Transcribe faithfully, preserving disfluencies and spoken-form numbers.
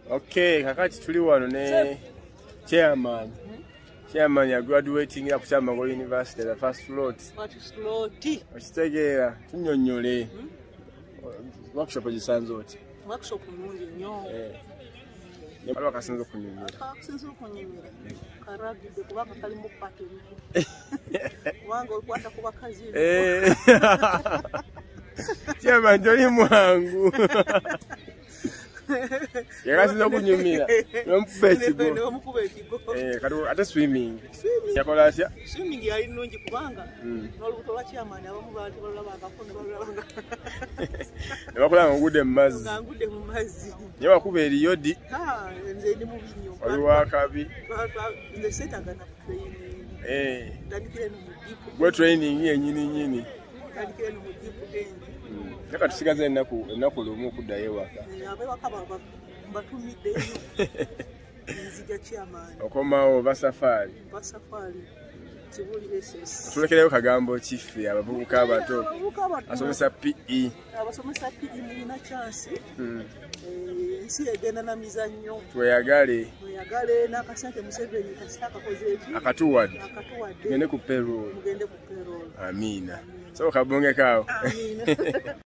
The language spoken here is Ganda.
Okay, kakati tuli wano ne chairman. Chairman ya graduating ya kuchama kwa university the first float. What float? Okitegera tunyonyole. Workshop gisanze oti. Workshop mungi nnyo. Eh. Ne balo kasinzo kunyonyera. Kasinzo kunyonyera. Karagi de kubanga kali mu pate. Wango kwata kuba kazi. Eh. Chairman toli mwangu. Yakasinza kunyumira. Nomupetigo. Nomupetigo. Eh, kadu ate swimming. Yakola atya? Swimming yali nnungi kubanga n'olubuto lwa chairman abamu baali balaba akafune balaba. Ne bakola ngudde mu mazzi. Ngudde mu mazzi. Nyo bakuba eriyodi. Ah, nze ndi mu binyo. Oli wakabi. Nze setagana training. Eh. Ndandikire mu mudipu. Gwe training yenyini nyini. Ndandikire mu mudipu gendi. Naka tusigaze ennaku ennaku lumu okuddayo ewaka. Abewaka batumidde nzija chairman. Okomawo basafari. Basafari. Kibulire sesi. Tulekereyo kagambo chifi abavubuka abato. Asomesa P E. Abasomesa P E mulina chance. Mm. Eh, nsi egenda na mizannyo. Tweyagale. Tweyagale n'akasente Museveni kasaka kozeeki. Akatuwadde. Akatuwadde. Mugende ku payroll. Mugende ku payroll. Amina. So kabonge kao. Amina.